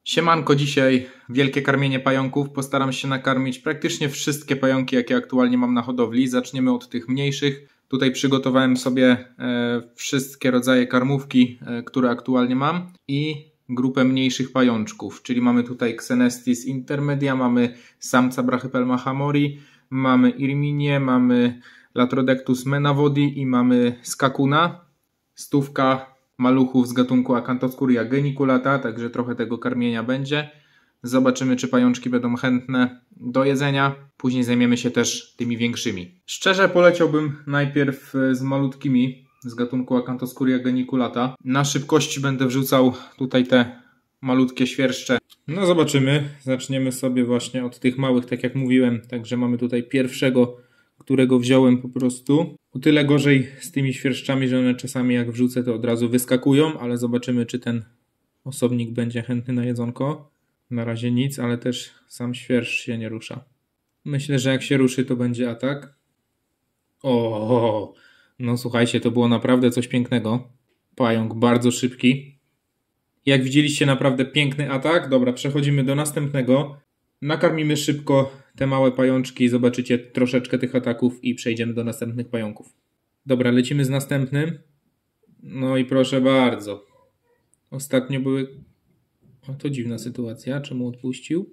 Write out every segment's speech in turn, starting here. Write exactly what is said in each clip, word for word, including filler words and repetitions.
Siemanko, dzisiaj wielkie karmienie pająków. Postaram się nakarmić praktycznie wszystkie pająki, jakie aktualnie mam na hodowli. Zaczniemy od tych mniejszych. Tutaj przygotowałem sobie e, wszystkie rodzaje karmówki, e, które aktualnie mam i grupę mniejszych pajączków, czyli mamy tutaj Xenestis intermedia, mamy samca Brachypelma hamori, mamy Irminię, mamy Latrodectus menavodi i mamy Skakuna. Stówka maluchów z gatunku Acanthoscurria geniculata, także trochę tego karmienia będzie. Zobaczymy, czy pajączki będą chętne do jedzenia. Później zajmiemy się też tymi większymi. Szczerze poleciałbym najpierw z malutkimi z gatunku Acanthoscurria geniculata. Na szybkości będę wrzucał tutaj te malutkie świerszcze. No zobaczymy. Zaczniemy sobie właśnie od tych małych, tak jak mówiłem. Także mamy tutaj pierwszego, którego wziąłem po prostu. O tyle gorzej z tymi świerszczami, że one czasami jak wrzucę, to od razu wyskakują, ale zobaczymy, czy ten osobnik będzie chętny na jedzonko. Na razie nic, ale też sam świerszcz się nie rusza. Myślę, że jak się ruszy, to będzie atak. O, no słuchajcie, to było naprawdę coś pięknego. Pająk bardzo szybki. Jak widzieliście, naprawdę piękny atak. Dobra, przechodzimy do następnego. Nakarmimy szybko te małe pajączki, zobaczycie troszeczkę tych ataków i przejdziemy do następnych pająków. Dobra, lecimy z następnym. No i proszę bardzo. Ostatnio były... O, to dziwna sytuacja. Czemu odpuścił?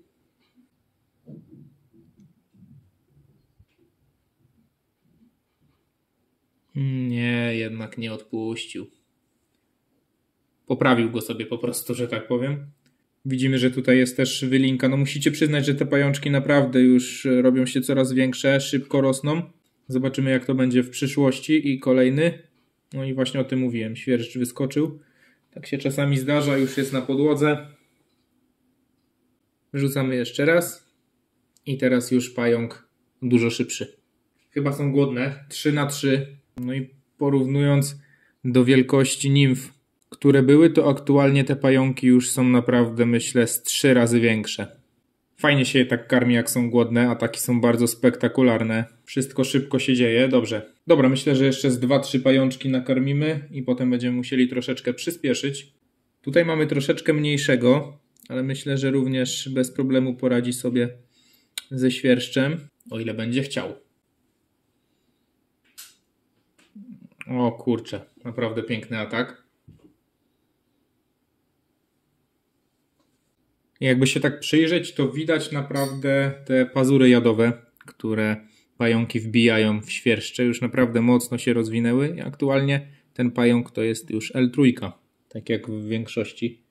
Nie, jednak nie odpuścił. Poprawił go sobie po prostu, że tak powiem. Widzimy, że tutaj jest też wylinka. No musicie przyznać, że te pajączki naprawdę już robią się coraz większe, szybko rosną. Zobaczymy, jak to będzie w przyszłości. I kolejny. No i właśnie o tym mówiłem. Świerszcz wyskoczył. Tak się czasami zdarza, już jest na podłodze. Wrzucamy jeszcze raz. I teraz już pająk dużo szybszy. Chyba są głodne. trzy na trzy. No i porównując do wielkości nimf, które były, to aktualnie te pająki już są naprawdę, myślę, z trzy razy większe. Fajnie się je tak karmi, jak są głodne, ataki są bardzo spektakularne. Wszystko szybko się dzieje, dobrze. Dobra, myślę, że jeszcze z dwa trzy pajączki nakarmimy i potem będziemy musieli troszeczkę przyspieszyć. Tutaj mamy troszeczkę mniejszego, ale myślę, że również bez problemu poradzi sobie ze świerszczem, o ile będzie chciał. O kurczę, naprawdę piękny atak. Jakby się tak przyjrzeć, to widać naprawdę te pazury jadowe, które pająki wbijają w świerszcze. Już naprawdę mocno się rozwinęły i aktualnie ten pająk to jest już L trzy, tak jak w większości.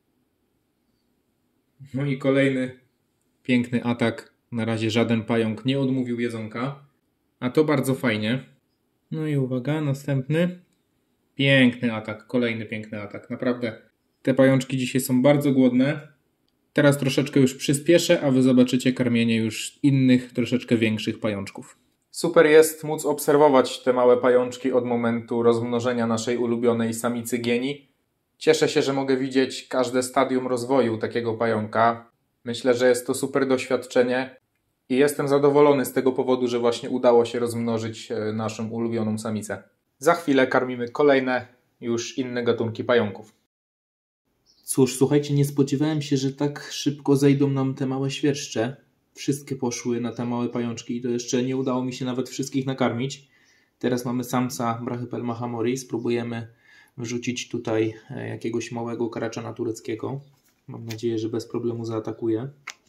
No i kolejny piękny atak. Na razie żaden pająk nie odmówił jedzonka, a to bardzo fajnie. No i uwaga, następny. Piękny atak, kolejny piękny atak. Naprawdę te pajączki dzisiaj są bardzo głodne. Teraz troszeczkę już przyspieszę, a wy zobaczycie karmienie już innych, troszeczkę większych pajączków. Super jest móc obserwować te małe pajączki od momentu rozmnożenia naszej ulubionej samicy gieni. Cieszę się, że mogę widzieć każde stadium rozwoju takiego pająka. Myślę, że jest to super doświadczenie i jestem zadowolony z tego powodu, że właśnie udało się rozmnożyć naszą ulubioną samicę. Za chwilę karmimy kolejne, już inne gatunki pająków. Cóż, słuchajcie, nie spodziewałem się, że tak szybko zejdą nam te małe świerszcze. Wszystkie poszły na te małe pajączki i to jeszcze nie udało mi się nawet wszystkich nakarmić. Teraz mamy samca Brachypelma hamori. Spróbujemy wrzucić tutaj jakiegoś małego karaczana tureckiego. Mam nadzieję, że bez problemu zaatakuje.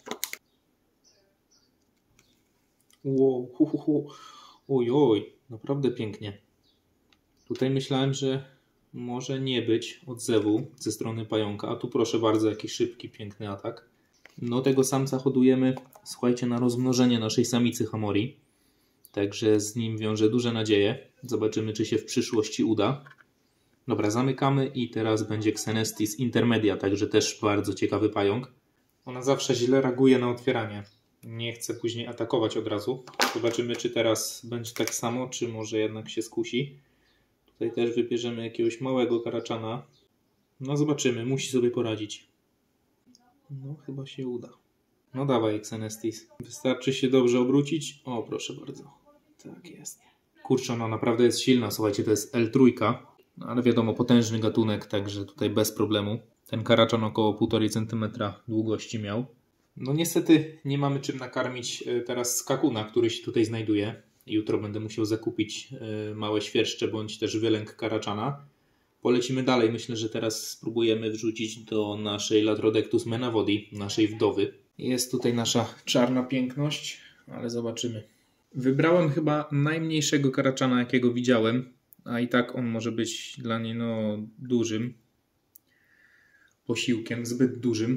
Wow, hu, hu, hu. Oj, oj, naprawdę pięknie. Tutaj myślałem, że może nie być odzewu ze strony pająka, a tu proszę bardzo, jaki szybki, piękny atak. No tego samca hodujemy, słuchajcie, na rozmnożenie naszej samicy hamori. Także z nim wiąże duże nadzieje. Zobaczymy, czy się w przyszłości uda. Dobra, zamykamy i teraz będzie Xenestis intermedia, także też bardzo ciekawy pająk. Ona zawsze źle reaguje na otwieranie. Nie chce później atakować od razu. Zobaczymy, czy teraz będzie tak samo, czy może jednak się skusi. Tutaj też wybierzemy jakiegoś małego karaczana. No zobaczymy, musi sobie poradzić. No chyba się uda. No dawaj, Xenestis. Wystarczy się dobrze obrócić. O, proszę bardzo. Tak jest. Kurczę, ona naprawdę jest silna. Słuchajcie, to jest L trzy. No, ale wiadomo, potężny gatunek, także tutaj bez problemu. Ten karaczan około półtorej centymetra długości miał. No niestety nie mamy czym nakarmić teraz skakuna, który się tutaj znajduje. Jutro będę musiał zakupić małe świerszcze bądź też wylęk karaczana. Polecimy dalej. Myślę, że teraz spróbujemy wrzucić do naszej Latrodectus menavodi, naszej wdowy. Jest tutaj nasza czarna piękność, ale zobaczymy. Wybrałem chyba najmniejszego karaczana, jakiego widziałem, a i tak on może być dla niej no, dużym posiłkiem, zbyt dużym.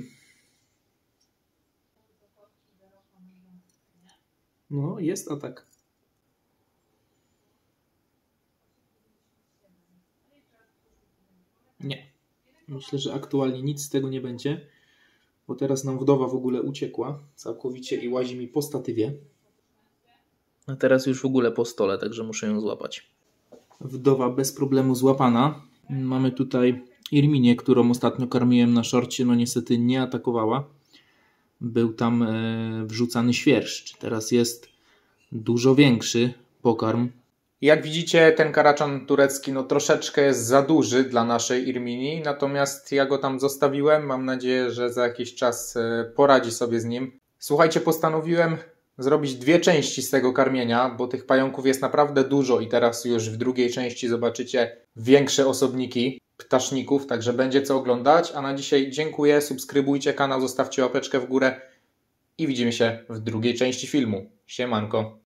No, jest atak. Nie. Myślę, że aktualnie nic z tego nie będzie, bo teraz nam wdowa w ogóle uciekła całkowicie i łazi mi po statywie. A teraz już w ogóle po stole, także muszę ją złapać. Wdowa bez problemu złapana. Mamy tutaj Irminię, którą ostatnio karmiłem na szorcie, no niestety nie atakowała. Był tam e, wrzucany świerszcz. Teraz jest dużo większy pokarm. Jak widzicie, ten karaczan turecki no troszeczkę jest za duży dla naszej Irminii, natomiast ja go tam zostawiłem. Mam nadzieję, że za jakiś czas poradzi sobie z nim. Słuchajcie, postanowiłem zrobić dwie części z tego karmienia, bo tych pająków jest naprawdę dużo i teraz już w drugiej części zobaczycie większe osobniki ptaszników, także będzie co oglądać. A na dzisiaj dziękuję, subskrybujcie kanał, zostawcie łapeczkę w górę i widzimy się w drugiej części filmu. Siemanko!